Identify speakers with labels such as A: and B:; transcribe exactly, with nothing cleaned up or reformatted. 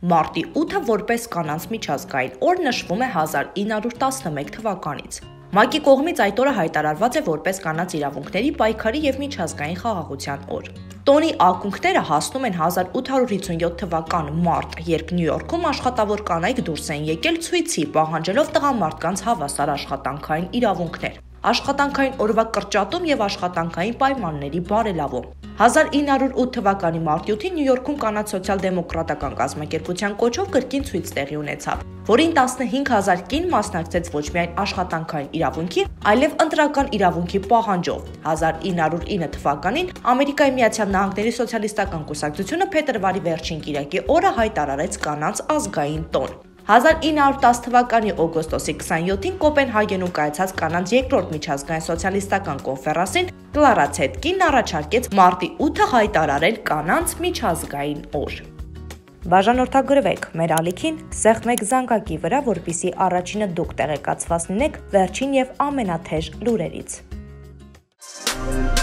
A: Մարտի ութը որպես կանանց միջազգային օր նշվում է հազար ինը հարյուր տասնմեկ թվականից։ ՄԱԿ-ի կողմից այդ օրը հայտարարված է որպես կանանց իրավունքների պայքարի եւ միջազգային խաղաղության օր։ Տոնի ակունքները հասնում են հազար ութ հարյուր հիսունյոթ թվական մարտ, երբ Նյու Յորքում աշխատավոր կանայք դուրս են եկել ցույցի, պահանջելով տղամարդկանց հավասար աշխատանքային իրավունքներ, աշխատանքային օրվա կրճատում եւ աշխատանքային պայմանների բարելավում։ հազար ինը հարյուր ութ թվականի մարտի ութին Նյու Յորքում կանանց սոցիալ-դեմոկրատական կազմակերպության կոչով կրկին ցույց տեղի ունեցավ, որին տասնհինգ հազար կին մասնակցեց ոչ միայն աշխատանքային իրավունքի, այլև ընտրական իրավունքի պահանջով։ հազար ինը հարյուր ինը թվականին Ամերիկայի Միացյալ Նահանգների սոցիալիստական կուսակցությունը փետրվարի վերջին կիրակի օրը հայտարարեց կանանց ազգային տոն։ հազար ինը հարյուր տասը թվականի օգոստոսի քսանյոթին Կոպենհագենում կայացած կանանց երկրորդ միջազգային սոցիալիստական կոնֆերանսին Կլարա Ցետկինն առաջարկեց մարտի ութը հայտարարել կանանց միջազգային օր։ Բաժանորդագրվեք մեր ալիքին սեղմ մեկ զանգակի վրա, որպեսզի առաջինը դուք տեղեկացված լինեք վերջին եւ ամենաթեժ լուրերից։